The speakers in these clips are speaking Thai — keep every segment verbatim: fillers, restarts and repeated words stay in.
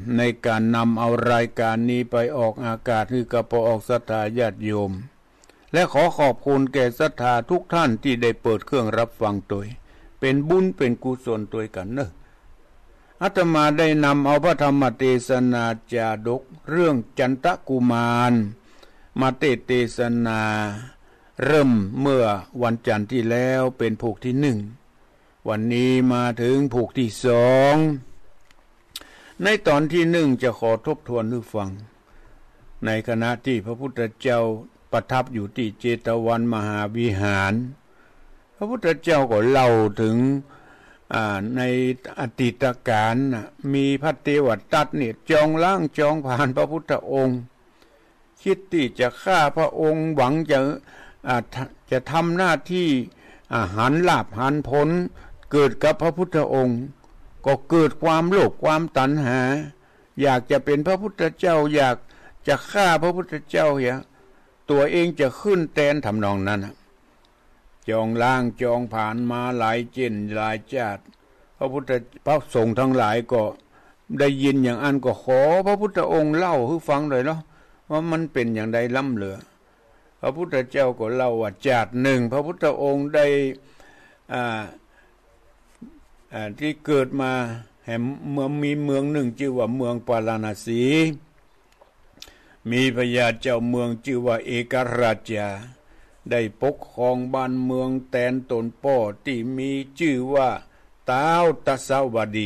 ในการนำเอารายการนี้ไปออกอากาศให้กับพระออกศรัทธาญาติโยมและขอขอบคุณแก่ศรัทธาทุกท่านที่ได้เปิดเครื่องรับฟังตัวเป็นบุญเป็นกุศลตัวกันเนอะอาตมาได้นำเอาพระธรรมเทศนาจาดกเรื่องจันทกุมารมาเทศเทศนาเริ่มเมื่อวันจันทร์ที่แล้วเป็นผูกที่หนึ่งวันนี้มาถึงผูกที่สองในตอนที่หนึ่งจะขอทบทวนให้ฟังในขณะที่พระพุทธเจ้าประทับอยู่ที่เจตวันมหาวิหารพระพุทธเจ้าก็เล่าถึงในอดีตการมีพระเทวทัตเนี่ยจองล้างจองผ่านพระพุทธองค์คิดที่จะฆ่าพระองค์หวังจะจะทำหน้าที่หันลาภหันผลเกิดกับพระพุทธองค์ก็เกิดความโลภความตัณหาอยากจะเป็นพระพุทธเจ้าอยากจะฆ่าพระพุทธเจ้าอย่าตัวเองจะขึ้นแทนทำนองนั้นจองล้างจองผ่านมาหลายเจนหลายชาติพระพุทธพระสงฆ์ทั้งหลายก็ได้ยินอย่างอันก็ขอพระพุทธองค์เล่าให้ฟังเลยเนาะว่ามันเป็นอย่างใดล้ำเหลือพระพุทธเจ้าก็เล่าว่าชาติหนึ่งพระพุทธองค์ได้อ่าอ่าที่เกิดมาแห่งเมืองมีเมืองหนึ่งชื่อว่าเมืองปาราณสีมีพญาเจ้าเมืองชื่อว่าเอกราชาได้ปกครองบ้านเมืองแทนตนพ่อที่มีชื่อว่าท้าวตัสวดี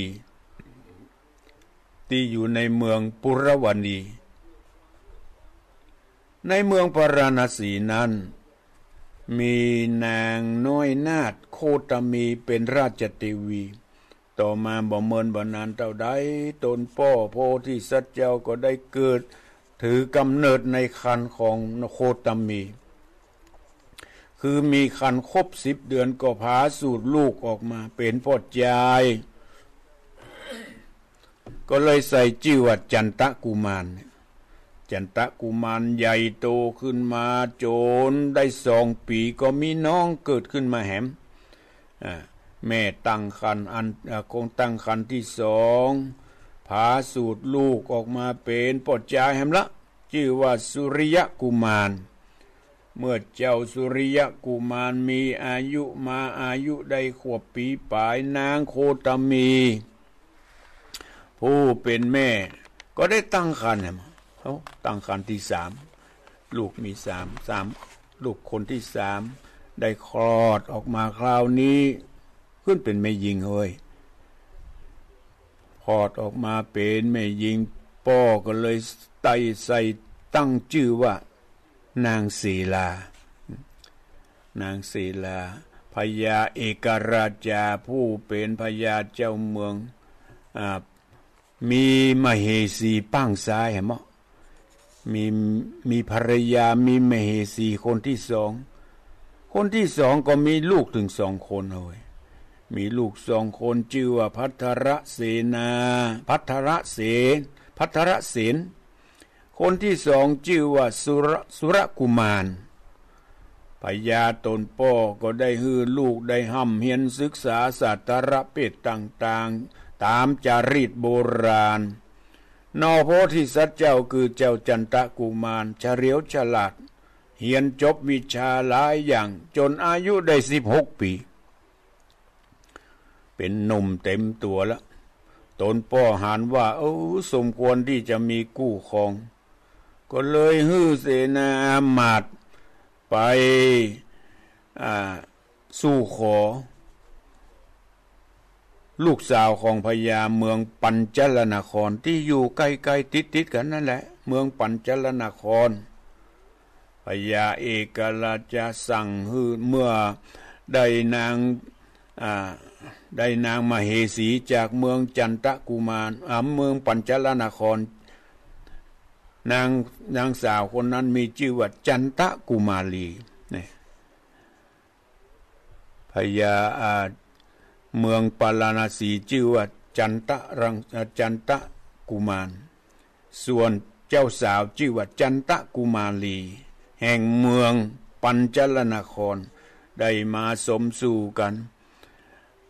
ที่อยู่ในเมืองปุรวณีในเมืองปาราณสีนั้นมีนางน้อยนาถโคตมีเป็นราชเทวีต่อมาบ่เมินบ่นานเท่าใดตนพ่อโพธิสัตว์เจ้าก็ได้เกิดถือกำเนิดในครรภ์ของโคตมีคือมีครรภ์ครบสิบเดือนก็พาสูตรลูกออกมาเป็นพ่อชายก็เลยใส่ชื่อว่าจันทกุมารจันทกุมารใหญ่โตขึ้นมาโจนได้สองปีก็มีน้องเกิดขึ้นมาแหมแม่ตั้งครรภ์อันคงตั้งครรภ์ที่สองพาสูตรลูกออกมาเป็นพ่อชายแหมละชื่อว่าสุริยกุมารเมื่อเจ้าสุริยกุมารมีอายุมาอายุได้ขวบปีปลายนางโคตมีผู้เป็นแม่ก็ได้ตั้งครรภ์เขาตั้งครรภ์ที่สามลูกมีสามสามลูกคนที่สามได้คลอดออกมาคราวนี้ขึ้นเป็นแม่หญิงเฮ้ยคลอดออกมาเป็นแม่หญิงพ่อก็เลยไต่ใส่ตั้งชื่อว่านางศีลานางศีลาพญาเอกราชาผู้เป็นพญาเจ้าเมืองอ่ามีมเหสีป้างซ้ายเห็นมั้ยมีมีภรรยามีมเหสีคนที่สองคนที่สองก็มีลูกถึงสองคนเลยมีลูกสองคนชื่อว่าภัทรเสนาภัทรเสนภัทรเสนคนที่สองชื่อว่าสุรสุรกุมารพญาตนพ่อก็ได้ฮือลูกได้ห่ำเฮียนศึกษาศาสตรเพศต่างๆตามจารีตโบราณนอโพธิสัตว์เจ้าคือเจ้าจันทกุมารเฉลียวฉลาดเรียนจบวิชาหลายอย่างจนอายุได้สิบหกปีเป็นหนุ่มเต็มตัวแล้วตนพ่อหานว่าเออสมควรที่จะมีกู้ครองก็เลยฮื้อเสนาอามาตย์ไปอ่าสู่ขอลูกสาวของพญาเมืองปัญจลนครที่อยู่ใกล้ๆติดๆกันนั่นแหละเมืองปัญจลนครพญาเอกราชสั่งฮื้อเมื่อได้นางอ่าได้นางมเหสีจากเมืองจันทกุมารอ่าเมืองปัญจลนครนางนางสาวคนนั้นมีชื่อว่าจันทกุมารีนี่พญาอ่าเมืองปาราณสีชื่อว่าจันทรังจันทกุมารส่วนเจ้าสาวชื่อว่าจันทกุมารีแห่งเมืองปัญจลนครได้มาสมสู่กัน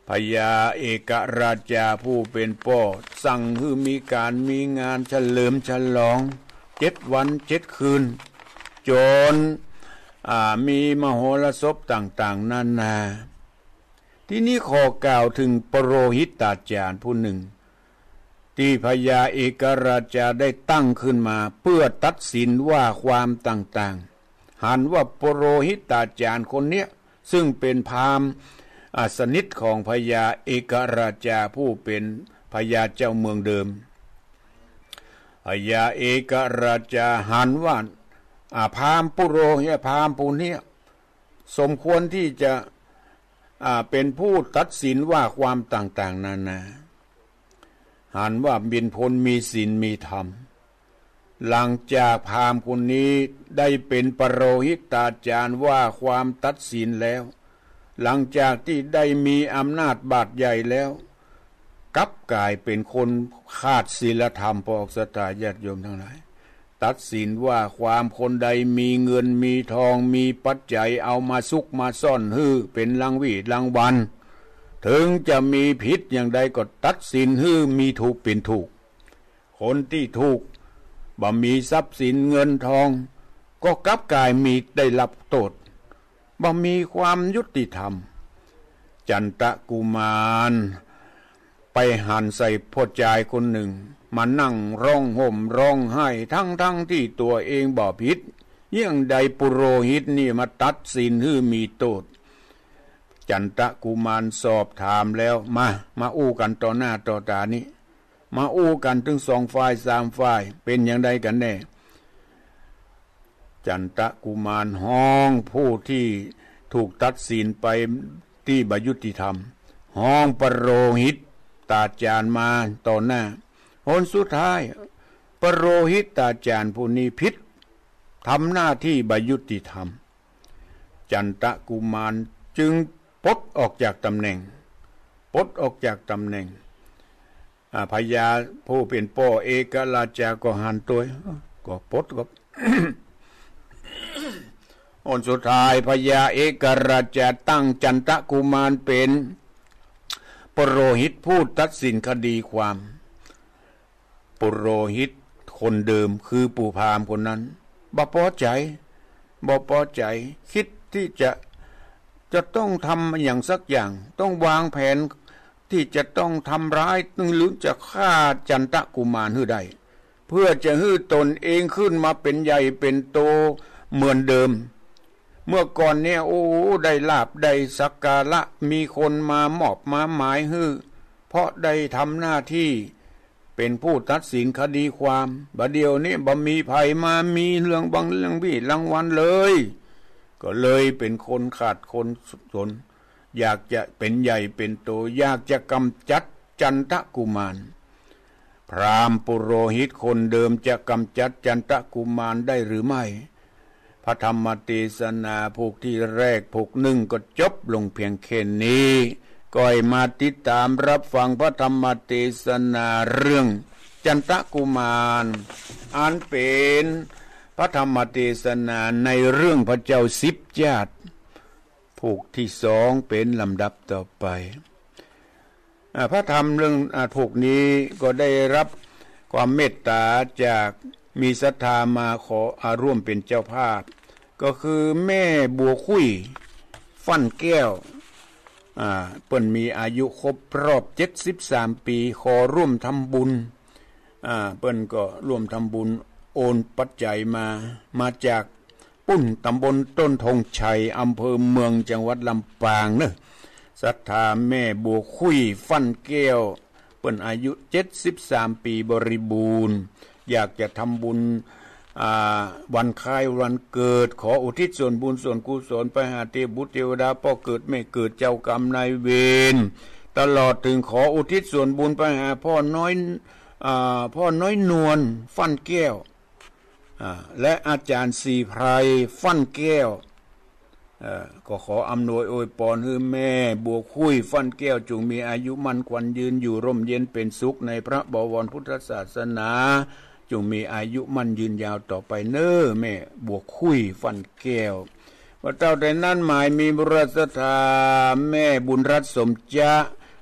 พญาเอกราชาผู้เป็นพ่อสั่งให้มีการมีงานเฉลิมฉลองเจ็ดวันเจ็ดคืนจนมีมโหรสพต่างๆนานาที่นี้ขอกล่าวถึงปโรหิตาจารย์ผู้หนึ่งที่พญาเอกราชาได้ตั้งขึ้นมาเพื่อตัดสินว่าความต่างๆหันว่าปโรหิตาจารย์คนเนี้ยซึ่งเป็นพราหมณ์สนิทของพญาเอกราชาผู้เป็นพญาเจ้าเมืองเดิมพญาเอกราชาหันว่าพราหมณ์ปุโรหิตพราหมณ์ผู้นี้สมควรที่จะเป็นผู้ตัดสินว่าความต่างๆนานาหันว่าเป็นพลมีศีลมีธรรมหลังจากพราหมณ์คนนี้ได้เป็นปโรหิตาจารย์ว่าความตัดสินแล้วหลังจากที่ได้มีอำนาจบาดใหญ่แล้วกลับกลายเป็นคนขาดศีลธรรมพวกศรัทธาญาติโยมทั้งหลายตัดสินว่าความคนใดมีเงินมีทองมีปัจจัยเอามาซุกมาซ่อนฮื้อเป็นรางวีรางวัลถึงจะมีผิดอย่างใดก็ตัดสินฮื้อมีถูกเป็นถูกคนที่ถูกบ่มีทรัพย์สินเงินทองก็กลับกลายมีได้รับโทษบ่มีความยุติธรรมจันตะกุมารไปหันใส่พ่อชายคนหนึ่งมานั่งร้องห่มร้องไห้ทั้งทั้งที่ตัวเองบ่ผิดยิ่งใดปุโรหิตนี่มาตัดสินฮื้อมีโทษจันตะกุมารสอบถามแล้วมามาอู้กันต่อหน้าต่อตานี้มาอู้กันถึงสองฝ่ายสามฝ่ายเป็นอย่างไรกันแน่จันตะกุมารห้องผู้ที่ถูกตัดสินไปที่บยุติธรรมห้องปโรหิตตาจารย์มาต่อหน้าผลสุดท้ายปโรหิตตาจารย์ผู้นี้ผิดทำหน้าที่บยุติธรรมจันตะกุมารจึงปลดออกจากตำแหน่งปลดออกจากตำแหน่งพญาผู้เป็นพ่อเอกราชาก็หันตัวก็ปลดก็ ผลสุดท้ายพญาเอกราชาตั้งจันตะกุมารเป็นปโรหิตผู้ตัดสินคดีความปุโรหิตคนเดิมคือปู่พราหมณ์คนนั้นบ่พอใจบ่พอใจคิดที่จะจะต้องทำอย่างสักอย่างต้องวางแผนที่จะต้องทำร้ายหรือจะฆ่าจันตะกุมารให้ได้เพื่อจะให้ตนเองขึ้นมาเป็นใหญ่เป็นโตเหมือนเดิมเมื่อก่อนเนี่ยโอ้ได้ลาภได้สักการะมีคนมามอบมาหมายให้เพราะได้ทำหน้าที่เป็นผู้ตัดสินคดีความบัดเดียวนี้บ่มีภัยมามีเรื่องบางเรื่องพี่รางวัลเลยก็เลยเป็นคนขาดคนสนอยากจะเป็นใหญ่เป็นโตอยากจะกำจัดจันทกุมารพราหมณ์ปุโรหิตคนเดิมจะกำจัดจันทกุมารได้หรือไม่พระธรรมเทศนาพวกที่แรกพวกหนึ่งก็จบลงเพียงแค่นี้ก็ให้มาติดตามรับฟังพระธรรมเทศนาเรื่องจันทกุมารอันเป็นพระธรรมเทศนาในเรื่องพระเจ้าสิบญาติผูกที่สองเป็นลำดับต่อไปพระธรรมเรื่องผูกนี้ก็ได้รับความเมตตาจากมีศรัทธามาขออาร่วมเป็นเจ้าภาพก็คือแม่บัวคุยฟั่นแก้วอ่าเปิ้นมีอายุครบรอบเจ็ดสิบสามปีขอร่วมทำบุญอ่าเปิ้นก็ร่วมทำบุญโอนปัจจัยมามาจากปุ้นตำบลต้นธงชัยอำเภอเมืองจังหวัดลำปางเนอะศรัทธาแม่บัวคุยฟั่นแก้วเปิ้นอายุเจ็ดสิบสามปีบริบูรณ์อยากจะทำบุญวันคล้ายวันเกิดขออุทิศส่วนบุญส่วนกุศลไปหาเทพบุตรเทวดาพ่อเกิดไม่เกิดเจ้ากรรมนายเวรตลอดถึงขออุทิศส่วนบุญไปหาพ่อน้อยพ่อน้อยนวลฟั่นแก้วและอาจารย์สีไพรฟั่นแก้วก็ขออำนวยอวยพรให้แม่บัวคุยฟั่นแก้วจงมีอายุมั่นขวัญยืนอยู่ร่มเย็นเป็นสุขในพระบวรพุทธศาสนาจงมีอายุมั่นยืนยาวต่อไปเน้อแม่บัวคุยฟั่นแก้วว่าเจ้าแต่นั้นหมายมีบุรสธาแม่บุญรัตน์สมจะ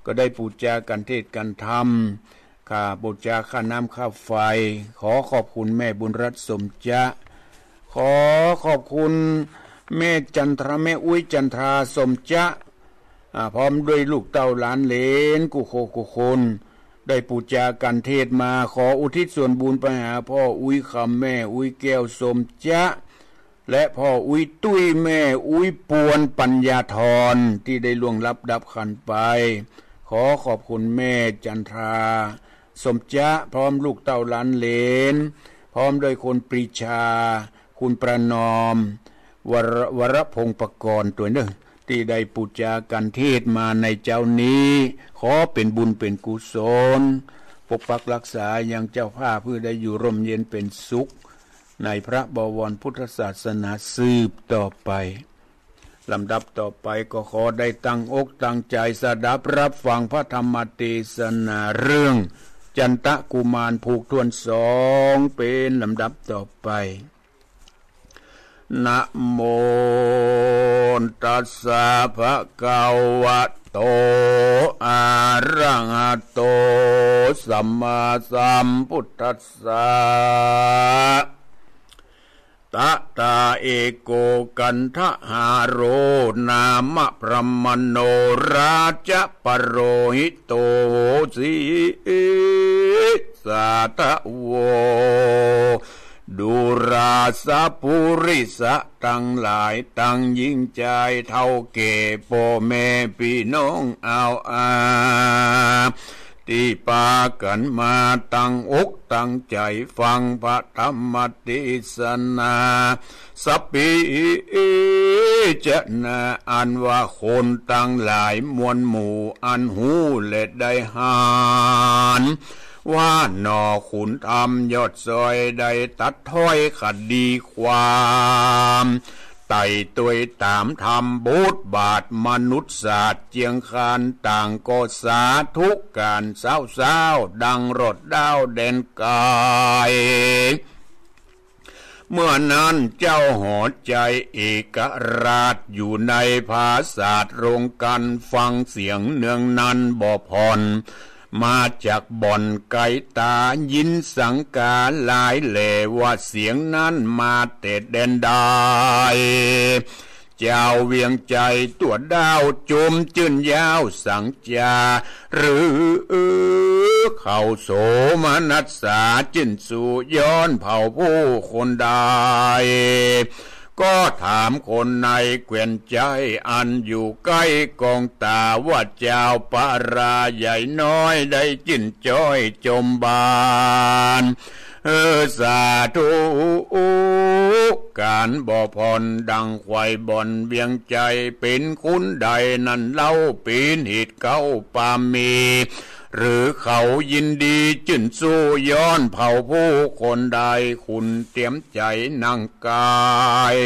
ก็ได้ปูจากันเทศกันธรรมข้าบูชาค่าน้ำค่าไฟขอขอบคุณแม่บุญรัตน์สมจะขอขอบคุณแม่จันทราแม่อุ้ยจันทราสมจะพร้อมด้วยลูกเต้าหลานเหลนกุโคกุคนได้ปูจากันเทศมาขออุทิศส่วนบุญไปหาพ่ออุ้ยคำแม่อุ้ยแก้วสมจะและพ่ออุ้ยตุ้ยแม่อุ้ยปวนปัญญาธรที่ได้ล่วงลับดับขันไปขอขอบคุณแม่จันทราสมจะพร้อมลูกเต้าหลานเหลนพร้อมด้วยคนปรีชาคุณประนอมวรวรพงศ์ประกรณ์ตัวหนึ่งที่ได้ปูจากันเทศมาในเจ้านี้ขอเป็นบุญเป็นกุศลปกปักรักษายังเจ้าผ้าเพื่อได้อยู่ร่มเย็นเป็นสุขในพระบวรพุทธศาสนาสืบต่อไปลำดับต่อไปก็ขอได้ตั้งอกตั้งใจสดับรับฟังพระธรรมเทศนาเรื่องจันตะกุมารผูกทวนสองเป็นลำดับต่อไปนะโมตัสสะภะคะวะโตอะระหะโตสัมมาสัมพุทธัสสะตะตาเอโกกันทะหาโรนามะพรหมโนราชปโรหิโตสีสาทะโวดูราสะปุริสะทั้งหลายตั้งยิ่งใจเท่าเก่พ่อแม่พี่น้องเอาอาที่ปากันมาตั้งอกตั้งใจฟังพระธรรมเทศนาสัพพิจนะอันว่าคนตั้งหลายมวลหมู่อันหูและได้หานว่าหนอขุนธรรมยอดซอยได้ตัดถ้อยคดีความไต่ตัวตามธรรมบทบาทมนุษย์ศาสตร์เจียงคานต่างก็สาธุการเศร้าเศร้าดังรถดาวเด่นกายเมื่อนั้นเจ้าหอใจเอกราชอยู่ในภาษาโรงกันฟังเสียงเนืองนั้นบ่พรมาจากบ่อนไกตายินสังกาหลายแหล่ว่าเสียงนั้นมาแต่แดนใดเจ้าเวียงใจตัวดาวจมจื่นยาวสังจาหรือเข้าโสมนัสสาจินสู่ย้อนเผ่าผู้คนใดก็ถามคนในเกวียนใจอันอยู่ใกล้กองตาว่าเจ้าปาราใหญ่น้อยได้จินจ้อยจมบานเออสาธุการบ่พรดังควายบ่อนเวียงใจเป็นคุณใดนั่นเล่าปีนหิดเก้าปามีหรือเขายินดีจื่นสู้ย้อนเผ่าผู้คนใดคุณเตรียมใจนั่งกาย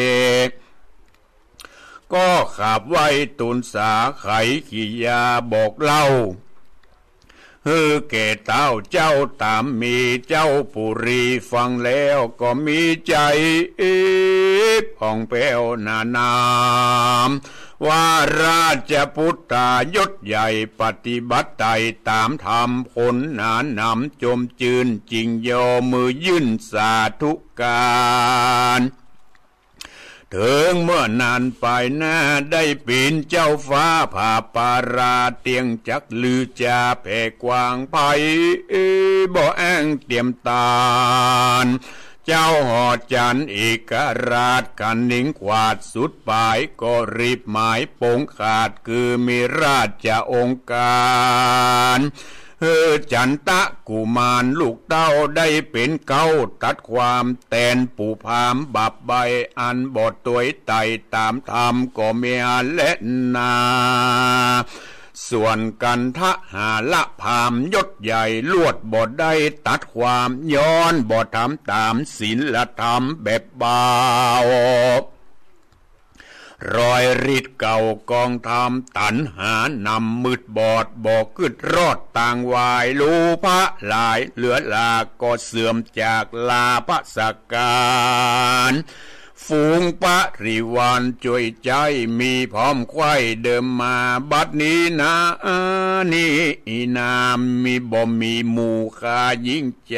ก็ขับไว้ตุนสาไขขียาบอกเล่าเฮือเกตเต้าเจ้าตามมีเจ้าปุรีฟังแล้วก็มีใจผ่องแผ้วหนานามว่าราชพุทธายศใหญ่ปฏิบัติไตตามธรรมผลหนานำจมจืนจริงโยมือยื่นสาธุการถึงเมื่อนานไปหน้าได้ปีนเจ้าฟ้าผ่าปาราเตียงจักลือจาแผ่กว้างไผ่บ่แองเตรียมตานเจ้าหอจันเอกราชกันนิ่งขวาดสุดปลายก็รีบหมายปงขาดคือมีราชองค์การเฮอจันตะกุมารลูกเต้าได้เป็นเก้าตัดความแตนปูพามบับใบอันบอดตัวไตตามธรรมก็เมียและนาส่วนกันทะหาละพามยศใหญ่ลวดบอดได้ตัดความย้อนบอดทำตามศีลธรรมแบบเบารอยริดเก่ากองทำตันหานำมืดบอดบอกกึดรอดต่างวายลูพระหลายเหลือลาก็เสื่อมจากลาพระสักการฝูงปะริวารช่วยใจมีพร้อมไข่เดิมมาบัดนี้นะนี่นามมีบ่มีหมู่ค่ายิ่งใจ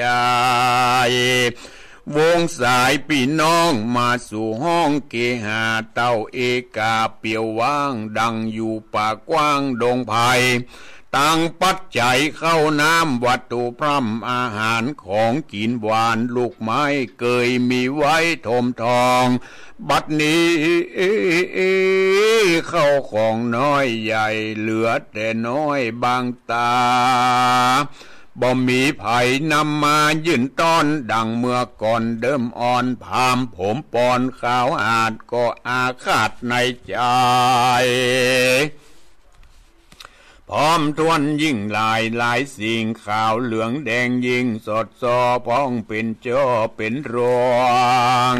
วงสายพี่น้องมาสู่ห้องเกหาเต้าเอกาเปียวว่างดังอยู่ป่ากว้างดงไผ่ตั้งปัจจัยเข้าน้ำวัตถุพร่ำอาหารของกินหวานลูกไม้เกยมีไว้ทมทองบัดนี้เข้าของน้อยใหญ่เหลือแต่น้อยบางตาบ่มีไผนำมายืนต้อนดังเมื่อก่อนเดิมอ่อนพามผมปอนขาวอาจก็อาฆาตในใจพร้อมทวนยิ่งลายลายสิ่งขาวเหลืองแดงยิ่งสดซอพ้องเป็นจ้อเป็นรวง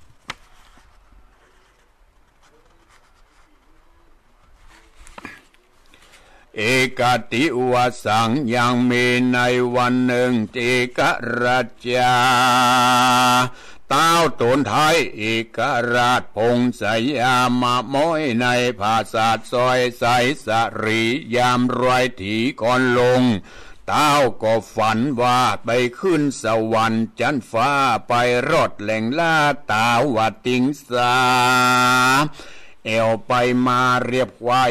เอกติวสังยังมีในวันหนึ่งเจกราชาเต้าตนไทยเอกราชพงสยามาม้อยในภาษาซอยใสสรียามรอยถีก่อนลงเต้าก็ฝันว่าไปขึ้นสวรรค์จันฟ้าไปรอดแหล่งล่าตาวัดติงสาเอวไปมาเรียบไว้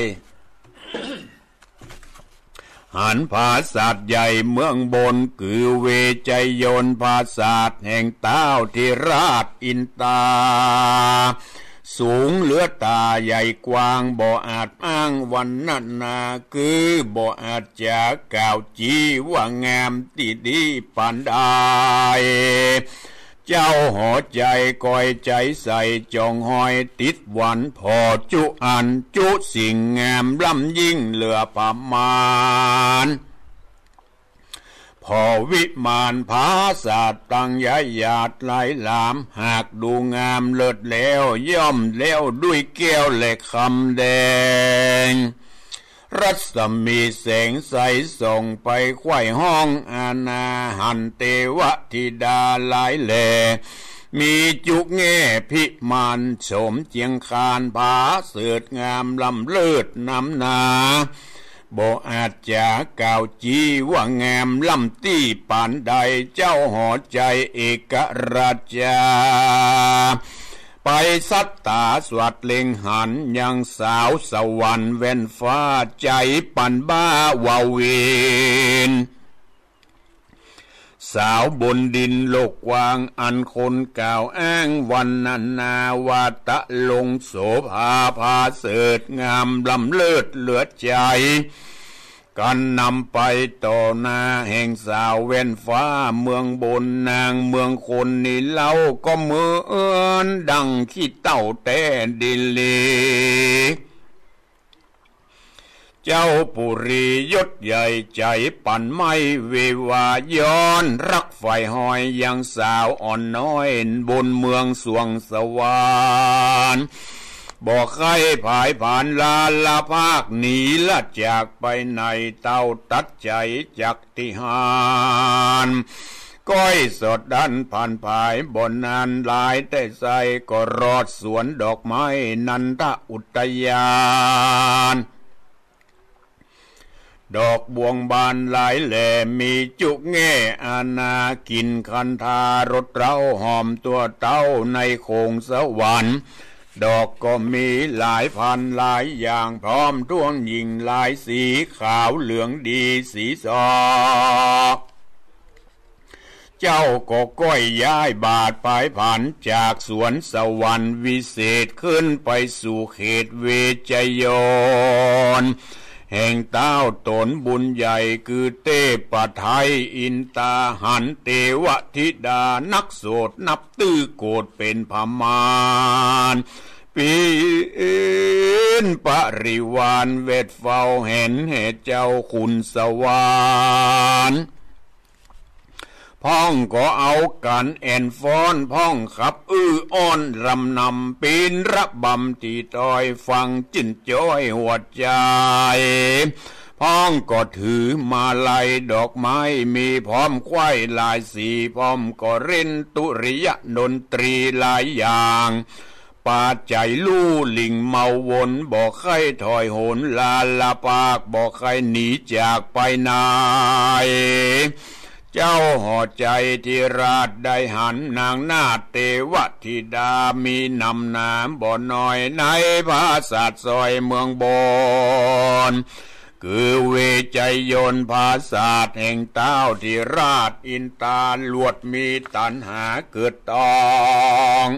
หันภาษาใหญ่เมืองบนคือเวใจยนภาษาแห่งเต้าที่ราชอินตาสูงเหลือตาใหญ่กว้างบ่อาจอ้างวันนันนาคือบ่อาจจะกล่าวจีว่างามติดีปานใดเจ้าหอใจก้อยใจใส่จองหอยติดหวันพอจุอันจุสิ่งงามล้ำยิ่งเหลือประมาณพอวิมานภาษาตั้งยายหยาดไหลหลามหากดูงามเลิศแล้วย่อมแล้วด้วยแก้วและคำแดงรัศมีแสงใสส่องไปไขว้ห้องอาณาหันเทวธิดาหลายแหล่มีจุกแง่พิมานสมเจียงคานผาเสือดงามลำเลิศน้ำนาบ่อาจจะกล่าวจีว่างามลำตี้ปานใดเจ้าหอใจเอกราชาไปสัตตาสวัสดเล็งหันยังสาวสวรรค์เว้นฟ้าใจปันบ้าวาเวนสาวบนดินโลกกว้างอันคนกล่าวอ้างวันนันนาวาตะลงโสภาพาเสดงามลำเลิศเหลือใจกันนำไปต่อหน้าแห่งสาวเว้นฟ้าเมืองบนนางเมืองคนนี่เล่าก็เหมือนดังขี้เต่าแต่ดินเลเจ้าปุรียศใหญ่ใจปั่นไม่เววาย้อนรักไฟหอยยังสาวอ่อนน้อยบนเมืองสวงสวรรค์บอกใครผายผ่านลาลาภาคหนีละจากไปในเต้าตัดใจจักติหารก้อยสดดันผ่านผายบนนานลายแต่ใสก็รอดสวนดอกไม้นันทอุทยานดอกบวงบานหลายแหล่มีจุกแง่อาณากินคันธารสเราหอมตัวเต้าในโคงสวรรค์ดอกก็มีหลายพันหลายอย่างพร้อมท่วงยิงหลายสีขาวเหลืองดีสีสอกเจ้าก็ก้อยย้ายบาทไปผันจากสวนสวรรค์วิเศษขึ้นไปสู่เขตเวชยนแห่งเต้าตนบุญใหญ่คือเทพไทยอินตาหันเทวธิดานักโสดนับตื้อโกรธเป็นพมานปีนปริวารเวทเฝ้าเห็นเหตุเจ้าคุณสวรรค์พ้องก็เอากันแอนฟ้อนพ้องขับอื้ออ้อนรำนำปีนระบำที่ต้อยฟังจิ้นจ้อยหัวใจพ้องก็ถือมาลัยดอกไม้มีพร้อมควายลายสีพร้อมก็เล่นตุริยดนตรีหลายอย่างปาใจลู่ลิงเมาวนบอกใครถอยโหนลาลาปากบอกใครหนีจากไปไหนเจ้าห่อใจที่ราชได้หันนางนาเทวธิดามีนำน้ำบ่อน้อยในภาษาซอยเมืองบอนคือเวใจยนภาษาแห่งเต้าที่ราชอินตาลวดมีตันหาเกิดตอง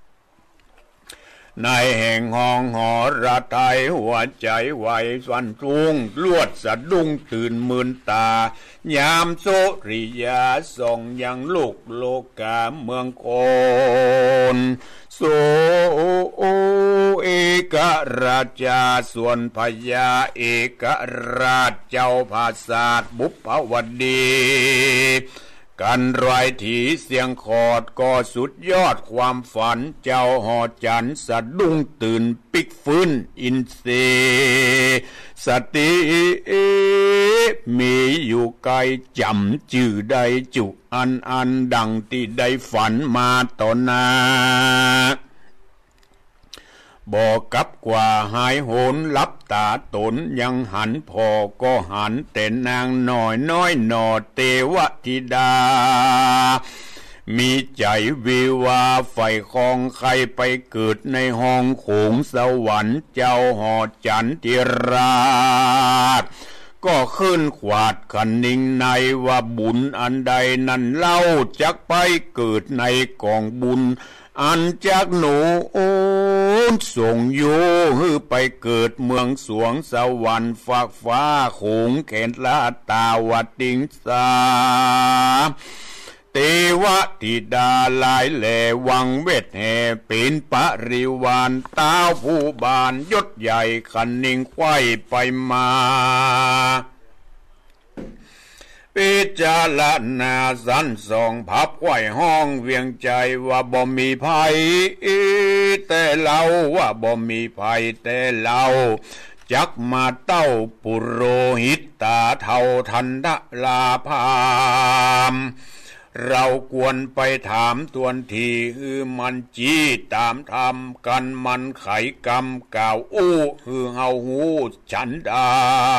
ในแห่งห้องหอระไทยหัวใจไหวสั่นสูงลวดสะดุ้งตื่นมืนตายามโสริยาส่องยังลูกโลกาเมืองโคนโสเอกราชาส่วนพญาเอกราชเจ้าภาษาบุพวดีกันรายถีเสียงขอดก็สุดยอดความฝันเจ้าหอจันสะดุ้งตื่นปิกฟื้นอินทรีสติมีอยู่ไกลจำจื่อใดจุอันอันดังที่ได้ฝันมาต่อหน้าบอกกับกว่าหายโหนลับตาตนยังหันพอก็หันแต่นางหน่อยน้อยหนอเทวธิดามีใจวิวาไฟคองใครไปเกิดในห้องโขงสวรรค์เจ้าหอจันทิราชก็ขึ้นขวาดคันนิ่งในว่าบุญอันใดนั้นเล่าจักไปเกิดในกองบุญอันจากหนูส่งโยฮือไปเกิดเมืองสวงสวรรค์ฝากฟ้าโขงแขนลาตาวัดติงสาเทวธิดาลายแหลวังเวทแห่เป็นปริวารเต้าผู้บานยศใหญ่คันนิ่งไขว้ไปมาพิจารณาสันส่องพับไว้ห้องเวียงใจว่าบ่มีภัยแต่เราว่าบ่มีภัยแต่เราจักมาเต้าปุโรหิตตาเท่าทันดะลาพามเราควรไปถามตวนทีคือมันจี้ตามทำกันมันไขกรรมกล่าวอู้คือเฮาหูฉันได้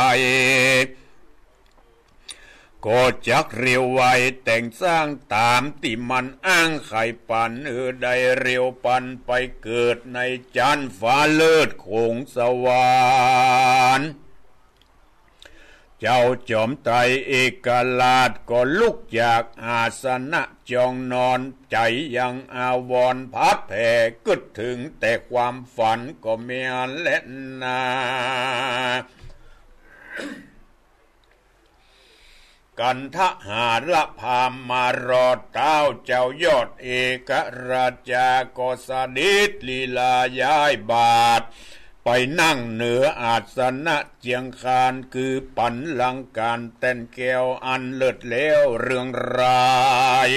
ก็จักเรียวไว้แต่งสร้างตามที่มันอ้างไข่ปันเออได้เรียวปันไปเกิดในจันฟ้าเลิศโขงสวรรค์เจ้าจอมไตรเอกราชก็ลุกจากอาสนะจองนอนใจยังอาวรณ์พัดแผ่กึดถึงแต่ความฝันก็เมียนเล่นนากันทหารละพามมารอเต้าเจ้ายอดเอกราชาก็สดิษลีลาย้ายบาทไปนั่งเหนืออาสนะเจียงคานคือปันลังการเต้นแก้วอันเลิศแล้วเรื่องราย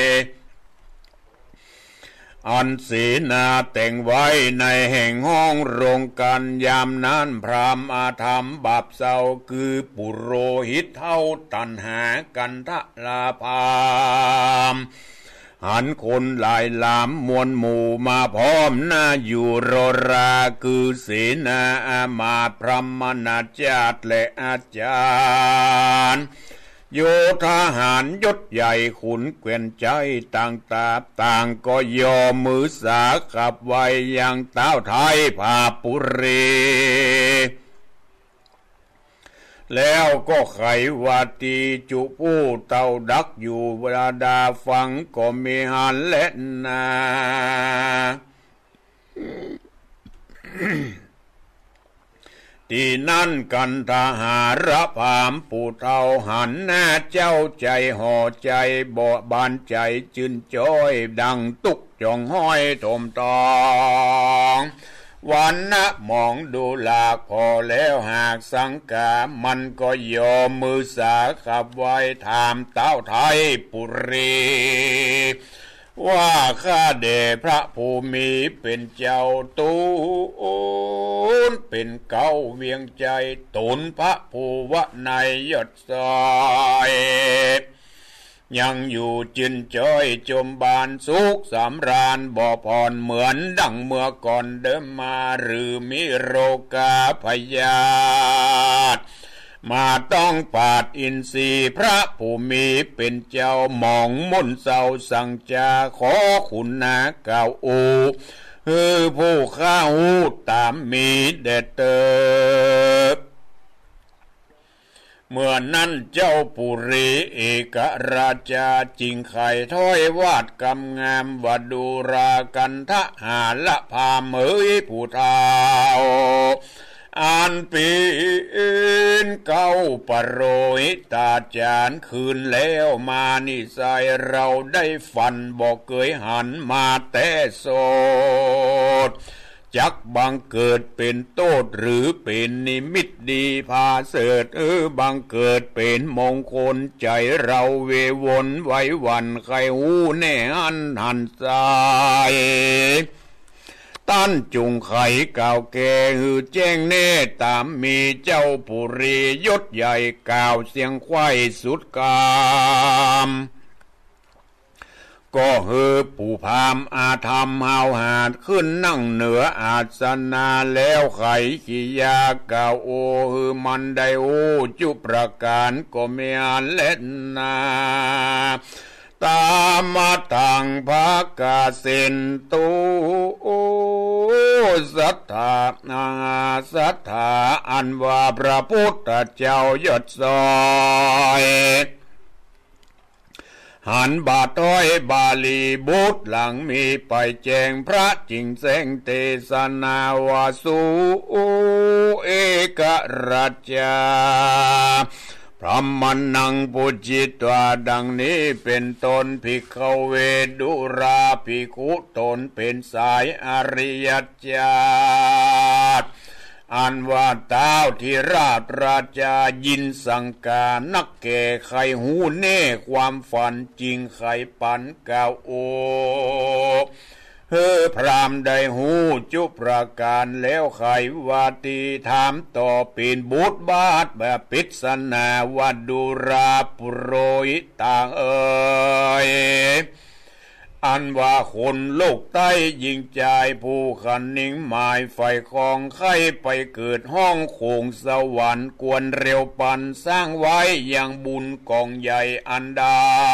อันศีนาแต่งไว้ในแห่งห้องโรงการยามนั้นพรามอาธรรมบาปเศร้าคือปุโรหิตเท่าตันหากันทะลาพามหันคนหลายหลามมวลหมู่มาพร้อมหน้าอยู่รอราคือเสนาอามาพรหมนาจารย์และอาจารย์โยธาหารยศใหญ่ขุนเกวียนใจต่างตาต่างก็ยอมมือสาขับไว้ยังเต้าไทยพาปุรีแล้วก็ไขวัตีจุผู้เต่าดักอยู่เวลาดาฟังก็มีหันและนาที่นั่นกันทหารพามผู้เท่าหันหน้าเจ้าใจห่อใจบ่บานใจจืนจ้อยดังตุกจ่องห้อยถมตองวันนะมองดูหลากพอแล้วหากสังกามันก็ยอมมือสาขับไว้ถามเต้าไทยปุรีวว่าข้าแด่พระภูมิเป็นเจ้าตูนเป็นเก้าเวียงใจตุนพระภูวะในยศซอยยังอยู่จินจ้อยจมบานสุขสำราญบ่อพรเหมือนดังเมื่อก่อนเดิมมาหรือมิโรกาพยาธิมาต้องปาดอินทรีย์พระผู้มีเป็นเจ้ามองมนเศร้าสั่งจาขอคุณนาเก่าอูคือผู้ข้าหูตามมีเด็ดเติบเมื่อนั้นเจ้าปุรีเอกราชาจิงไข่ถ้อยวาดกำงามวดูรากันทะหาละพาเมยผู้เฒ่าอ่านปีนเก้าปโรหิตาจารย์คืนแล้วมานิสัยเราได้ฝันบอกเกยหันมาแต่โสดจักบังเกิดเป็นโตดหรือเป็นนิมิตดีพาเสดเออบังเกิดเป็นมงคลใจเราเววนไว้วันใครหูแน่อันหันสายตั้นจุงไข่เก่าแก่หือแจ้งแน่ตามมีเจ้าปุรียศใหญ่กล่าวเสียงควายสุดกามก็เฮอปู่พามอาธรรมหาวหาดขึ้นนั่งเหนืออาสนาแล้วไขขียาเก่าโอฮือมันได้โอจุประการก็ไม่อ่านเล่นนาตามมาตังภากาเซนตุสัทธานาสัทธาอันว่าพระพุทธเจ้ายศซอยหันบาต้อยบาลีบุตรหลังมีไปแจงพระจิงแสงเทศนาวาสุเอกราชาพระมันนังปุจิตวาดังนี้เป็นตนภิกขเวดุราภิกขุตนเป็นสายอริยเจ้าอันว่าเต้าที่ราชราชายินสังกานักแก่ไขหูเน่ความฝันจริงไขปันเก่าโอเฮ้อพรามได้หูจุประการแล้วไขวาตีถามต่อเป็นบุตรบาทแบบปิศนาวัดุราปุโรหิตาเอ๋ยอันว่าคนโลกใต้ยิงใจผู้ขันนิ่งหมายไฟคองไข่ไปเกิดห้องโขงสวรรค์กวนเร็วปันสร้างไว้อย่างบุญกองใหญ่อันใด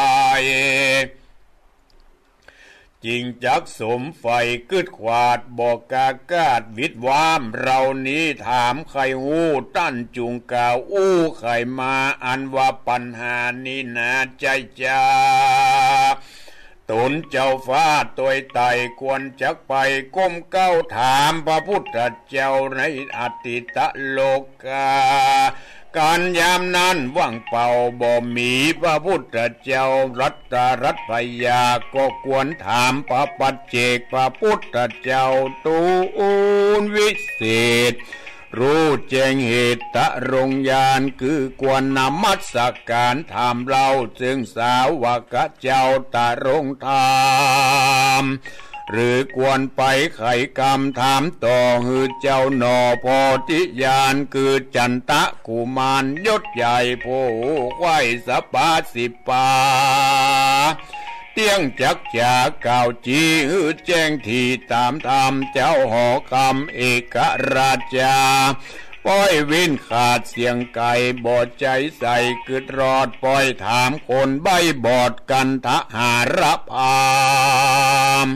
จริงจักสมไฟกึดขวาดบอกกากาดวิดวามเรานี้ถามใครหูตั้นจุงกาวอู้ใครมาอันว่าปัญหานี้นาใจจ้าตนเจ้าฟ้าตัวไตควรจักไปก้มเก้าถามพระพุทธเจ้าในอติตะโลกาการยามนั้นว่างเปล่าบ่มีพระพุทธเจ้ารัตตรัตพยาก็ควรถามพระปัจเจกพระพุทธเจ้าตูนวิเศษรู้แจ้งเหตุตะรงยานคือกวนนมัสการถามเราจึงสาวกเจ้าตะรงธรรมหรือกวนไปไขกรรมถามต่อหือเจ้าหนอโพธิญาณคือจันตะกุมารยศใหญ่ผู้ไหวสปาสิปาเตียงจักจากเก่าจีหือแจ้งที่ตามธรรมเจ้าหอคำเอกราชาปล่อยวินขาดเสียงไก่บอดใจใส่กึดรอดปล่อยถามคนใบบอดกันทหารพาม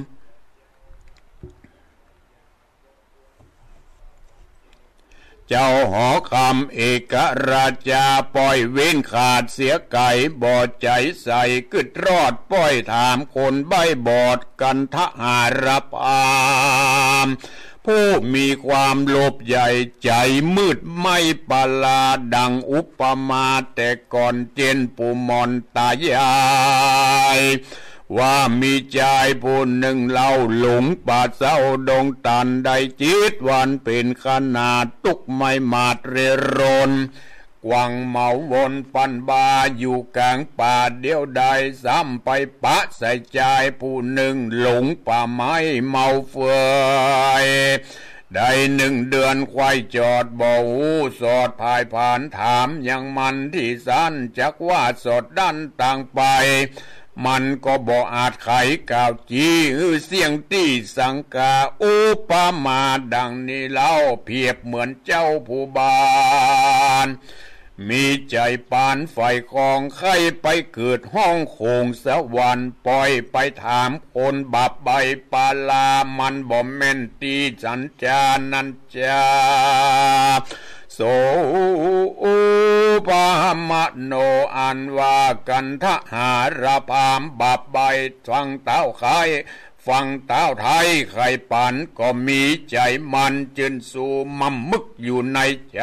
เจ้าหอคำเอกราชาปล่อยเว้นขาดเสียไก่บอดใจใส่กึดรอดปล่อยถามคนใบบอดกันทหารพามผู้มีความโลภใหญ่ใจมืดไม่ปลาดังอุปมาแต่ก่อนเจนปุมอนตายายว่ามีใจผู้หนึ่งเล่าหลงป่าเศร้าดงตันได้จิตวันเป็นขนาดตุกไม่มาดเรรนกวางเมาวนปันบาอยู่กลางป่าเดียวใดซ้ำไปปะใส่ใจผู้หนึ่งหลงป่าไม้เมาเฟือยได้หนึ่งเดือนควายจอดบ่หูสอดพายผ่านถามยังมันที่สั้นจักว่าสดด้านต่างไปมันก็บ่อาจไขกล่าวจี้ฮือเสียงตี้สังกาอุปมาดังนี้เล่าเพียบเหมือนเจ้าผู้บานมีใจปานไฟคองไข่ไปเกิดห้องโขงสวรรค์ปล่อยไปถามคนบาปใบปาลามันบ่แม่นตีจันจานันจาโสปามโนอันว่ากันทหารพามบาปใบฟังเต้าไข่ฟังเต้าไทยไข่ปันก็มีใจมันจึนสู่มั่มมึกอยู่ในใจ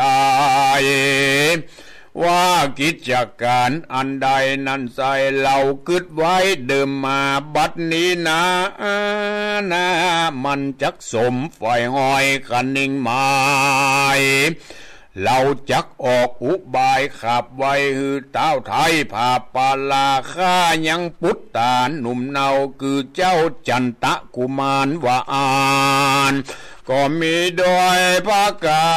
ว่ากิจการอันใดนั้นใส่เรากึดไว้เดิมมาบัดนี้นะนะมันจักสมไฟห้อยคันนิ่งไม้เราจักออกอุบายขับไว้ฮือเต้าไทยผาปาลาข้ายังปุตตาหนุ่มเนาคือเจ้าจันตะกุมารวาอานก็มีโดยพระกา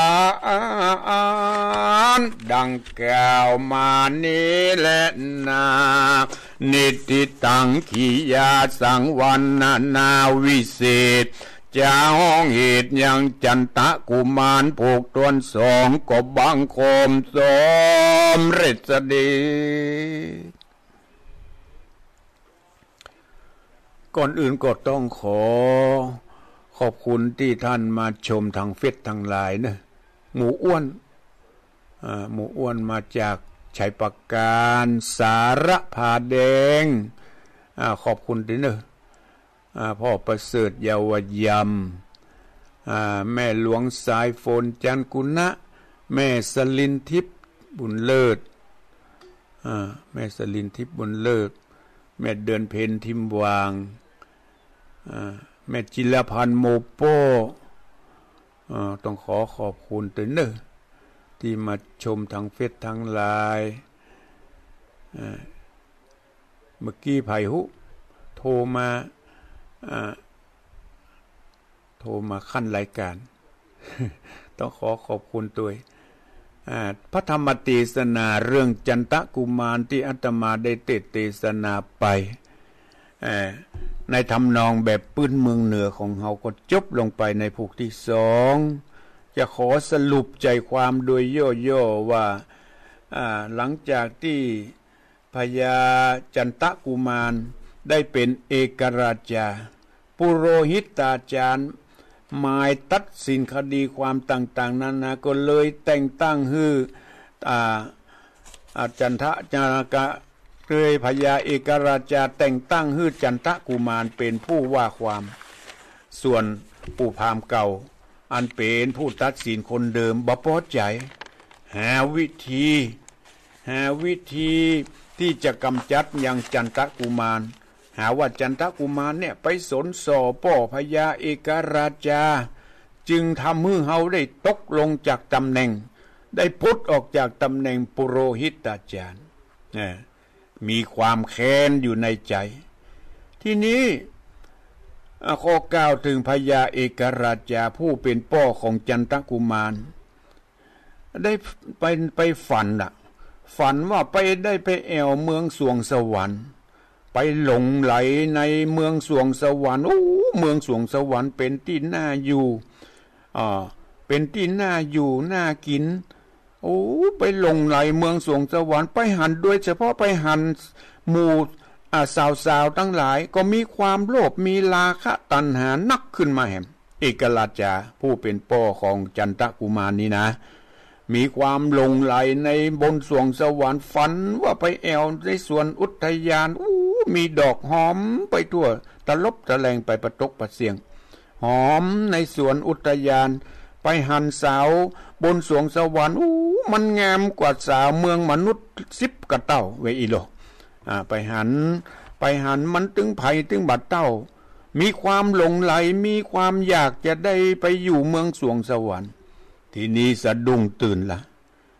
ดังกล่าวมานี้แหละนานิติตังขียาสังวันนานาวิเศษจะห้องเหตุยังจันตะกุมารผูกตวนสองก็บังคมสมฤทธิ์ดีก่อนอื่นก็ต้องขอขอบคุณที่ท่านมาชมทางเฟซทางไลน์นะหมูอ้วนอ่าหมูอ้วนมาจากชัยประการสารพาแดงอ่าขอบคุณด้วยเนอะอ่าพ่อประเสริฐเยาวยำอ่าแม่หลวงสายฝนจันกุณะแม่สลินทิพย์บุญเลิศอ่าแม่สลินทิพย์บุญเลิศแม่เดือนเพ็ญทิมวางอ่าแม่จิรพันธ์โมโป้ต้องขอขอบคุณตัวเนอะที่มาชมทางเฟซทางไลน์เมื่อกี้ไผ่หุโทรมาโทรมาขั้นรายการต้องขอขอบคุณตัวพระธรรมเทศนาเรื่องจันตะกุมารที่อาตมาได้เทศเทศนาไปในทำนองแบบปื้นเมืองเหนือของเฮาก็จบลงไปในผูกที่สองจะขอสรุปใจความโดยย่อๆว่าหลังจากที่พญาจันตะกุมารได้เป็นเอกราชาปุโรหิตาจารย์หมายตัดสินคดีความต่างๆนั้นนะก็เลยแต่งตั้งฮือจันทะจารกะเคยพญาเอกราชาแต่งตั้งฮือจันทะกุมารเป็นผู้ว่าความส่วนปู่พามเก่าอันเป็นผู้ตัดสินคนเดิมบ่พอใจหาวิธีหาวิธีที่จะกำจัดยังจันทะกุมารหาว่าจันทะกุมารเนี่ยไปสนส่อป่อพญาเอกราชาจึงทำให้เฮาได้ตกลงจากตำแหน่งได้พุทธออกจากตำแหน่งปุโรหิตาจารย์นะมีความแค้นอยู่ในใจที่นี้ข้อกล่าวถึงพญาเอกราชาผู้เป็นพ่อของจันทกุมารได้ไปไปฝันน่ะฝันว่าไปได้ไปแอวเมืองสวงสวรรค์ไปหลงไหลในเมืองสวงสวรรค์โอ้เมืองสวงสวรรค์เป็นที่น่าอยู่อ่าเป็นที่น่าอยู่น่ากินโอ้ไปหลงไหลเมืองสวงสวรรค์ไปหันโดยเฉพาะไปหันหมู่อ่าสาวๆทั้งหลายก็มีความโลภมีราคะตัณหานักขึ้นมาแห่มเอกราชาผู้เป็นพ่อของจันทกุมารนี้นะมีความหลงไหลในบนสวงสวรรค์ฝันว่าไปแอวในสวนอุทยานอู้มีดอกหอมไปทั่วตะลบตะแลงไปประตกประเสียงหอมในสวนอุทยานไปหันสาวบนสวงสวรรค์อู้มันงามกว่าสาวเมืองมนุษย์สิบกะเต้าเวอีโลอ่าไปหันไปหันมันตึงไผ่ตึงบัดเต้ามีความหลงไหลมีความอยากจะได้ไปอยู่เมืองสวงสวรรค์ทีนี้สะดุ้งตื่นละ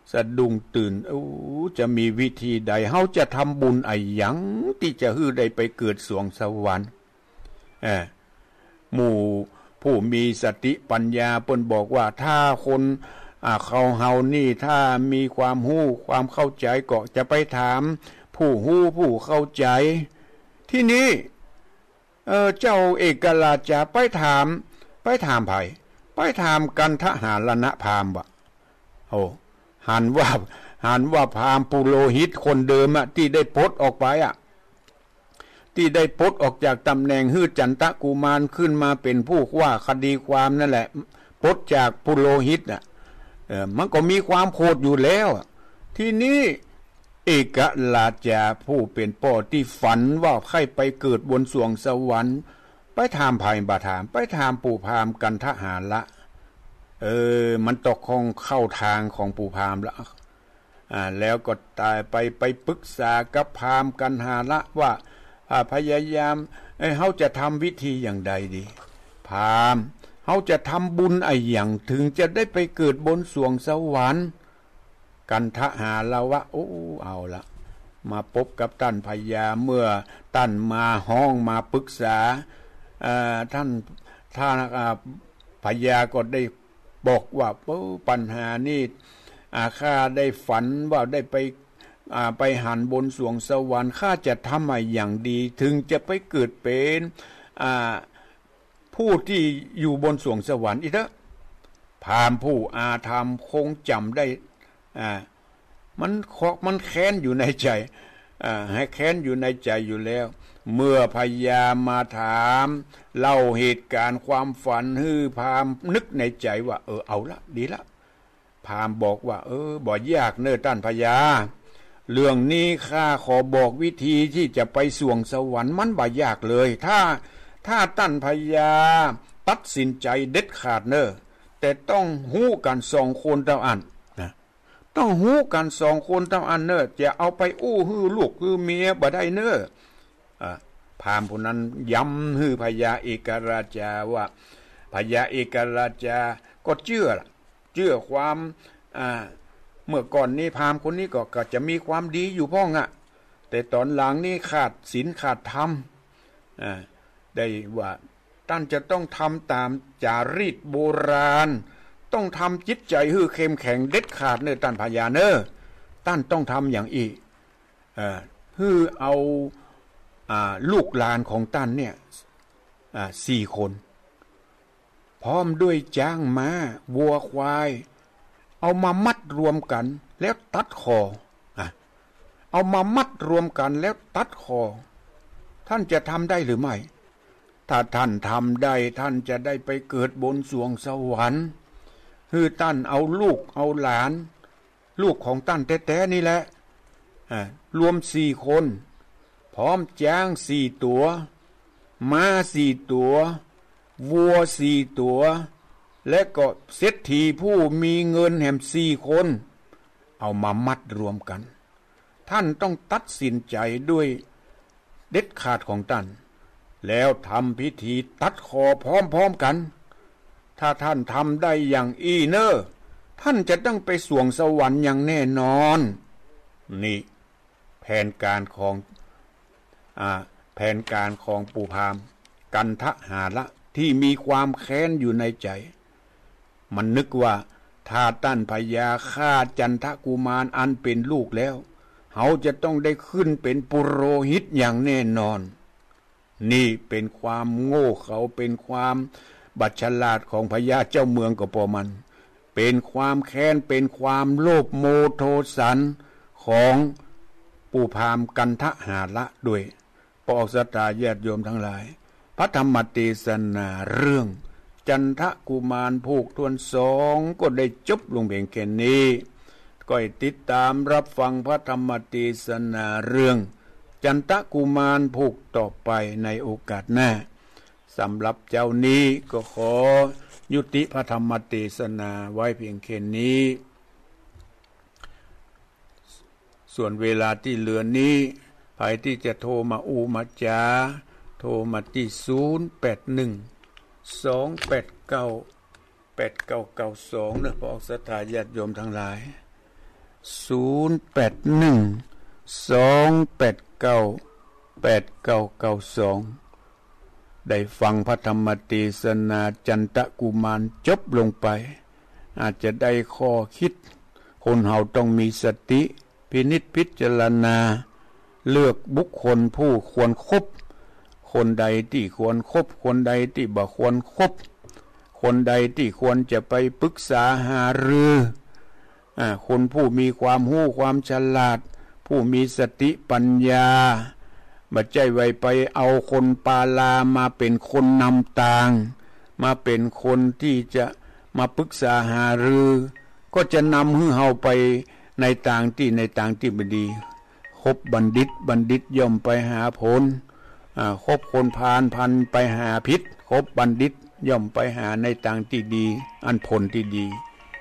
สะดุ้งตื่นโอ้จะมีวิธีใดเฮาจะทำบุญไอ้หยังที่จะฮื้อได้ไปเกิดสวงสวรรค์เออหมู่ผู้มีสติปัญญาเปิ้นบอกว่าถ้าคนอ่าเขาเฮานี่ถ้ามีความฮู้ความเข้าใจก็จะไปถามผู้ฮู้ผู้เข้าใจที่นี้เออเจ้าเอกราชจะไปถามไปถามไผไปถามกันทหารณพราหมณ์บ่โอ้หันว่าหันว่าพราหมณ์ปุโรหิตคนเดิมอะที่ได้ปลดออกไปอะที่ได้ปลดออกจากตำแหน่งฮื้อจันทกุมารขึ้นมาเป็นผู้ว่าคดีความนั่นแหละปลดจากปุโรหิตน่ะเออมันก็มีความโคตรอยู่แล้วทีนี้เอกราชาผู้เป็นพ่อที่ฝันว่าใครไปเกิดบนสวงสวรรค์ไปถามไผบ่ถามไปถามปู่พราหมณ์กันทหารละเออมันตกคงเข้าทางของปู่พราหมณ์ละอ่าแล้วก็ตายไปไปปรึกษากับพราหมณ์กันหาละว่าอ่าพยายามเอ้เฮาจะทำวิธีอย่างใดดีพราหมณ์เฮาจะทำบุญไอ้หยังถึงจะได้ไปเกิดบนสวงสวรรค์กันทหารละว่าโอ้เอาละมาพบกับท่านพญาเมื่อท่านมาห้องมาปรึกษาอ่าท่านท่านอ่าพญาก็ได้บอกว่าปัญหานี่อาข้าได้ฝันว่าได้ไปอ่าไปหันบนสวงสวรรค์ข้าจะทำอะไรอย่างดีถึงจะไปเกิดเป็นอ่าผู้ที่อยู่บนสวงสวรรค์อีกแล้วพราหมณ์ผู้อาธรรมคงจำได้อ่ามันมันแค้นอยู่ในใจอ่าให้แค้นอยู่ในใจอยู่แล้วเมื่อพญามาถามเล่าเหตุการณ์ความฝันฮือพราหมณ์นึกในใจว่าเออเอาละดีละพราหมณ์บอกว่าเออบ่ยากเน้อท่านพญาเรื่องนี้ข้าขอบอกวิธีที่จะไปสวงสวรรค์มันบ่ยากเลยถ้าถ้าท่านพญาตัดสินใจเด็ดขาดเน้อแต่ต้องฮู้กันสองคนเท่าอันนะต้องฮู้กันสองคนเท่าอันเน้อจะเอาไปอู้ฮื้อลูกฮื้อเมียบ่ได้เน้อพราหมณ์ผู้นั้นย้ำฮื้อพญาเอกราชาว่าพญาเอกราชาก็เชื่อล่ะเชื่อความอ่าเมื่อก่อนนี้พราหมณ์คนนี้ก็ก็จะมีความดีอยู่พ้องอ่ะแต่ตอนหลังนี่ขาดศีลขาดธรรมอ่าได้ว่าท่านจะต้องทำตามจารีตโบราณต้องทำจิตใจฮื้อเข้มแข็งเด็ดขาดเน้อท่านพญาเน้อท่านต้องทำอย่างอีเอ่อฮื้อเอาอ่าลูกหลานของท่านเนี่ยอ่าสี่คนพร้อมด้วยจ้างม้าวัวควายเอามามัดรวมกันแล้วตัดคออ่ะเอามามัดรวมกันแล้วตัดคอท่านจะทำได้หรือไม่ถ้าท่านทำได้ท่านจะได้ไปเกิดบนสวงสวรรค์คือท่านเอาลูกเอาหลานลูกของท่านแท้ๆนี่แหละอ่ารวมสี่คนพร้อมจ้างสี่ตัวม้าสี่ตัววัวสี่ตัวและก็เศรษฐีผู้มีเงินแห่มสี่คนเอามามัดรวมกันท่านต้องตัดสินใจด้วยเด็ดขาดของท่านแล้วทำพิธีตัดคอพร้อมๆกันถ้าท่านทำได้อย่างอีเนอร์ท่านจะต้องไปสวงสวรรค์อย่างแน่นอนนี่แผนการของอ่าแผนการของปู่พราหมณ์กันทหาละที่มีความแค้นอยู่ในใจมันนึกว่าถ้าท่านพญาฆ่าจันทกุมารอันเป็นลูกแล้วเขาจะต้องได้ขึ้นเป็นปุโรหิตอย่างแน่นอนนี่เป็นความโง่เขาเป็นความบัดฉลาดของพญาเจ้าเมืองก็พอมันเป็นความแค้นเป็นความโลภโมโทสันของปู่พราหมณ์กันทหาละด้วยปอกสตาญาติโยมทั้งหลายพระธรรมเทศนาเรื่องจันทกุมารผูกทวนสองก็ได้จบลงเพียงแค่นี้ก็ติดตามรับฟังพระธรรมเทศนาเรื่องจันทกุมารผูกต่อไปในโอกาสหน้าสำหรับเจ้านี้ก็ขอยุติพระธรรมเทศนาไว้เพียงแค่นี้ส่วนเวลาที่เหลือนี้ใครที่จะโทรมาอูมาจาโทรมาที่ศูนย์ แปด หนึ่ง สอง แปด เก้า แปด เก้า เก้า สองนะพระศรัทธาญาติโยมทั้งหลายศูนย์แปดหนึ่งสองแปดเก้าแปดเก้าเก้าสองได้ฟังพระธรรมเทศนาจันตะกุมารจบลงไปอาจจะได้ข้อคิดคนเฮาต้องมีสติพินิจพิจารณาเลือกบุคคลผู้ควรคบคนใดที่ควรคบคนใดที่บ่ควรคบคนใดที่ควรจะไปปรึกษาหารืออ่าคนผู้มีความรู้ความฉลาดผู้มีสติปัญญาบ่ใจไว้ไปเอาคนปาลามาเป็นคนนำทางมาเป็นคนที่จะมาปรึกษาหารือก็จะนำให้เฮาไปในทางที่ในทางที่บ่ดีคบบัณฑิตบัณฑิตย่อมไปหาผลอ่าคบคนพาลพันไปหาพิษคบบัณฑิตย่อมไปหาในทางที่ดีอันผลที่ดี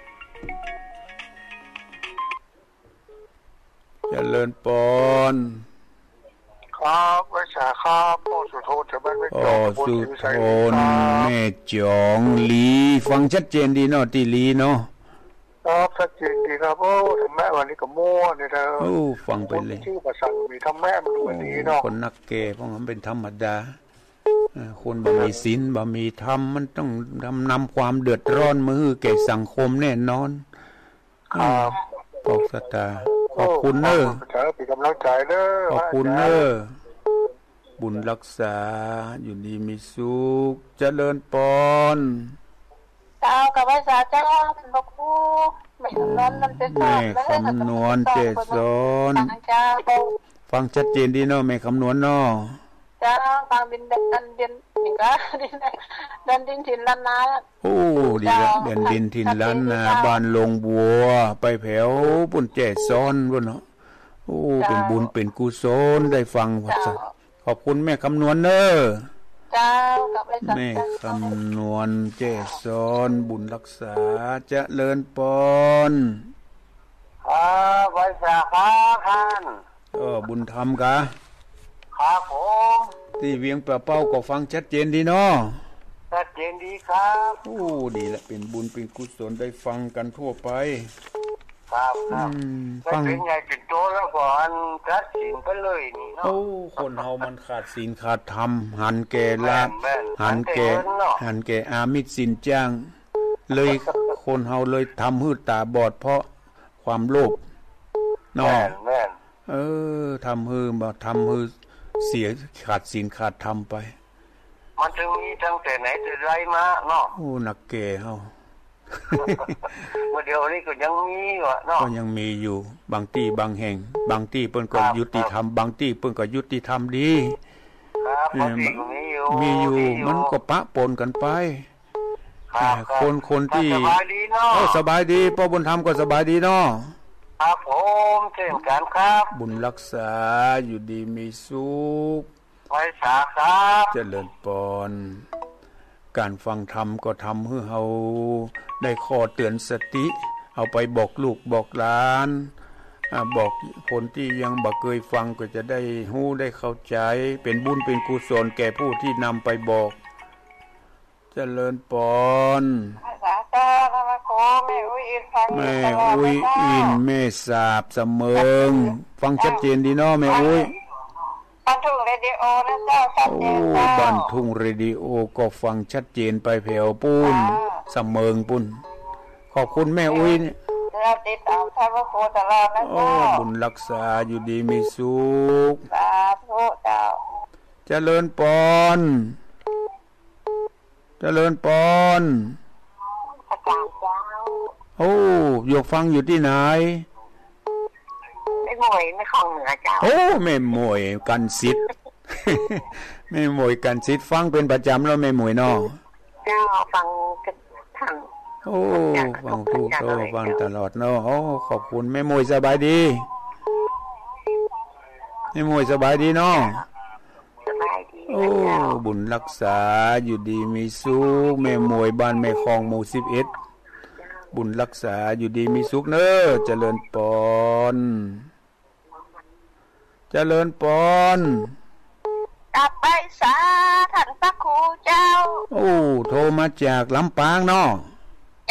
เจริญปอนครับวิชาครับพ่อสุโธจะบ้านไม่จองพ่อสุโธแม่จองลีฟังชัดเจนดีเนาะที่ลีเนาะครับชัดเจนดีครับโอ้ทำแม่วันนี้ก็มั่วเนี่ยนะโอ้ฟังไปเลยชื่อภาษามีทำแม่มันดูดีเนาะคนนักเกย์เพราะมันเป็นธรรมดาคนบ่มีศีลบ่มีธรรมมันต้องนำนำความเดือดร้อนมาให้แก่สังคมแน่นอนครับปกสตาขอบคุณเนอะเป็นกำลังใจเนอะขอบคุณเนอะบุญรักษาอยู่ดีมีสุขเจริญปอนเจ้ากับภาษาเจ้าเป็นพระครูแม่คำนวณมันเป็นแม่คำนวณเจสอนฟังชัดเจนดีเนาะแม่คำนวณเนาะเจ้าฟังดินดันดินนี่ก็ดินดันดินถิ่นล้านนาโอ้ดีละเด่นดินถิ่นล้านนาบ้านลงบัวไปแผ่วปุ่นเจสอนพุ่นเนาะโอ้เป็นบุญเป็นกุศลได้ฟังว่าขอบคุณแม่คำนวณเนอะเจ้ากับแม่คำนวณเจสอนบุญรักษาเจริญปอนครับไว้สาครับท่านเออบุญธรรมกะครับผมที่เวียงปะเป้าก็ฟังชัดเจนดีเนาะชัดเจนดีครับโอ้ดีละเป็นบุญเป็นกุศลได้ฟังกันทั่วไปครับครับฟังเป็นไงเป็นโตแล้วก่อนขาดศีลไปเลยนี่เนาะโอ้คนเฮามันขาดศีลขาดธรรมหันแก่ลาภหันแก่หันแก่อามิตรสินจ้างเลยคนเฮาเลยทำให้ตาบอดเพราะความโลภเนาะเออทำให้บ่ทำให้เสียขาดศีลขาดธรรมไปมันถึงมีตั้งแต่ไหนแต่ไรมาเนาะโอ้นักเก่เฮาเมื่อเดี๋ยวนี้ก็ยังมีว่ะเนาะก็ยังมีอยู่บางที่บางแห่งบางที่เพิ่นก็ยุติธรรมบางที่เพิ่นก็ยุติธรรมดีครับมีอยู่มีอยู่มันก็ปะปนกันไปคนคนที่สบายดีเนาะโอ้สบายดีพ่อบุญธรรมก็สบายดีเนาะครับผมเช่นกันครับบุญรักษาอยู่ดีมีสุขไว้สาครับเจริญปอนการฟังธรรมก็ทำให้เฮาได้ข้อเตือนสติเอาไปบอกลูกบอกหลานบอกคนที่ยังบ่เคยฟังก็จะได้รู้ได้เข้าใจเป็นบุญเป็นกุศลแก่ผู้ที่นำไปบอกเจริญปอนแม่อุ้ยอินฟังแม่อุ้ยอินแม่สาบเสมอฟังชัดเจนดีเนาะแม่อุ้ยบ้านทุ่งเรดิโอนะเจ้าชัดเจนเจ้าบ้านทุ่งเรดิโอก็ฟังชัดเจนไปแผ่วปุ้นเสมอปุ้นขอบคุณแม่อุ้ยเนี่ยเราติดตามท่านพระครูตลอดนะเจ้าบุญรักษาอยู่ดีมีสุขสาธุเจ้าเจริญปอนเจริญปอนอาจารย์เจ้าโอ้ยกฟังอยู่ที่ไหนไม่มวยไม่คลองเหนือเจ้าโอ้แม่มวยกันสิทธิ์แม่มวยกันสิทธิ์ฟังเป็นประจำแล้วแม่มวยเนาะเจ้าฟังกันทันโอ้ฟังทุกโตฟังตลอดเนาะโอ้ขอบคุณแม่มวยสบายดีแม่มวยสบายดีเนาะสบายดีโอ้บุญรักษาอยู่ดีมีสุขแม่มวยบ้านแม่คลองหมู่สิบเอ็ดบุญรักษาอยู่ดีมีสุขเนอะเจริญปอนเจริญปอนกลับไปสาท่านพระครูเจ้าโอ้โทรมาจากลำปางเนาะจ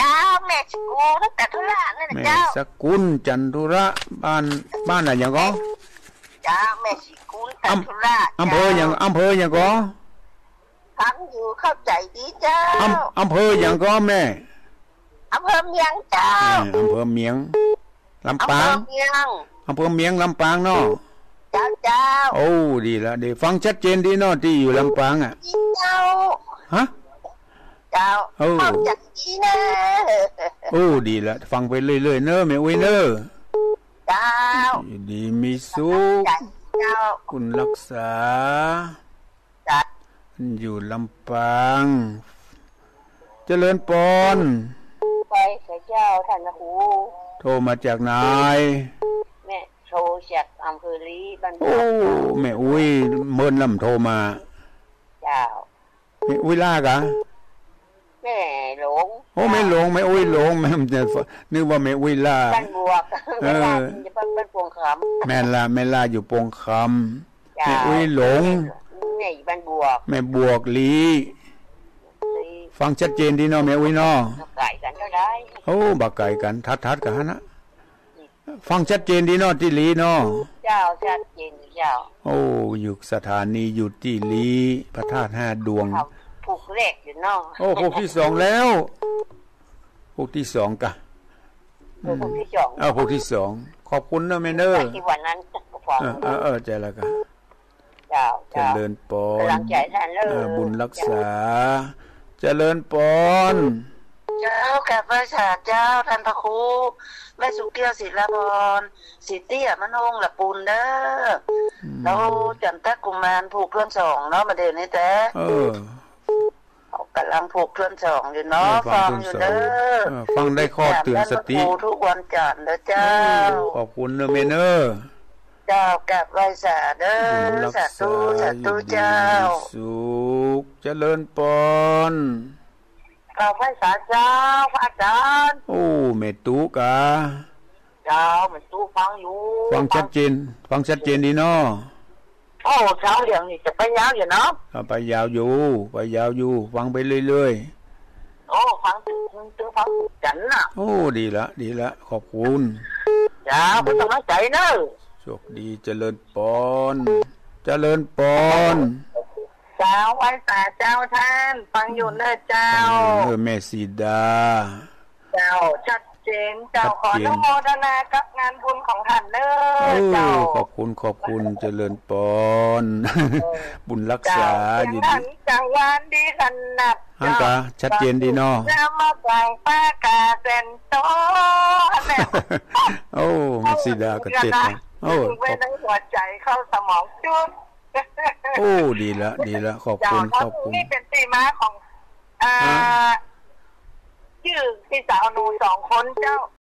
แม่สกูตั้งแต่ทุระนั่นนะแม่เจ้าสกุลจันทุระบ้านบ้านอะไรอย่างก็เจ้าแม่สกูตั้งทุระอำเภออย่างอำเภออย่างก็ฟังอยู่เข้าใจดีเจ้าอำอำเภออย่างก็แม่อำเภอเมียงเจ้าแม่อำเภอเมียงลำอำปาเภงอเมียงอำเภอเมียงลำปางเนาะเจ้าเจ้าโอ้ดีละดีฟังชัดเจนดีเนาะที่อยู่ลำปางอ่ะเจ้าฮะเจ้าโอ้เข้าใจดีนะโอ้ดีละฟังไปเรื่อยๆเนอะแม่อุ้ยเนอะเจ้าดีมีสุขใจเจ้าคุณรักษาเจ้าอยู่ลำปางเจริญปอนไปเสียเจ้าท่านนะครูโทรมาจากไหนแม่โทรจากอำเภอลีบ้านโอ้แม่อุ้ยเมินลำโทรมาเจ้าแม่อุ้ยลากะแม่หลงโอ้ไม่หลงไม่อุ้ยหลงแม่มันจะนึกว่าแม่อุ้ยลาบ้านบวกเออไม่ว่าจะเป็นบ้านพวงคแม่ลาแม่ลาอยู่ปงคำำแม่อุ้ยหลงแม่อยู่บ้านบวกแม่บวกลีลีฟังชัดเจนดีเนาะแม่อุ้ยเนาะไก่กันก็ได้โอ้บักไก่กันทัดทัดๆกันนะฟังชัดเจนดีเนาะที่ลีเนาะเจ้าชัดเจนเจ้าโอ้อยู่สถานีอยู่ที่ลีพระธาตุห้าดวงเขาผูกเลขอยู่เนาะโอ้พวกที่สองแล้วพวกที่สองกะผูกที่สองเออพวกที่สองขอบคุณนะแม่เนอจากที่วันนั้นฟังเออเออเออใจละกะเจ้าเจเจ้าริญปอกำลันงใจท่านเลเอย อบุญรักษา เจริญปอนเจ้าแก่ประชาเจ้าท่านพระครูแม่สุเกียวศิลาพรสิเตี้ยมะนงละปูนเด้อแล้วจันทกุมารผูกเพื่อนสองเนาะมาเดี๋ยวนี้แต่เออเขากำลังผูกเพื่อนสองอยู่เนาะเออฟัฟังงเพื่อนอยู่สองเด้อเออฟังได้ข้อเตือนสติแม่พระครูทุกวันจันทร์เด้อเจ้าขอบคุณนะแม่เนอเจ้ากับไหวสาเด้บุญอรักสาษาธุสาอธุยู่ดีเจ้ามีสุขเจริญปอนกับไหวสาเจ้าพระอาจารย์โอ้แม่ตุกะเจ้าเหมือนตู้ฟังอยู่ฟังชัดเจน ฟังชัดเจนดีเนาะโอ้เช้าเดี๋ยวนี้จะไปยาวอยู่เนาะเอาไปยาวอยู่ไปยาวอยู่ ฟังไปเรื่อยโอ้ฟังถึงถึงฟังถึงจันน่ะๆ โอ้ดีละดีละขอบคุณเจ้าเป็นกำลังใจเนอะโชคดีเจริญปอนเจริญปอนเจ้าไหวสาเจ้าท่านฟังอยู่เนอะเจ้าเออแม่สีดาเจ้าชัดเจนเจ้าขอชัดเจนอนุโมทนากับงานบุญของท่านเนอเอะเจ้าอขอบคุณขอบคุณเจริญปอน บุญรักเจ้าษาอเสียู่ยงดีหันจังหวานดีขนาดฮังกะชัดเจนดีเนาะจะมาแปลงป้ากาเซนโตแม่โอ้แม่สีดาก็เจ็ดนะโอ้ถึงไปในหัวใจเข้าสมองจุดโอ้ดีละดีละขอบคุณขอบคุณนี่เป็นตีม้าของอ่าชื่อพี่สาวหนูสองคนเจ้า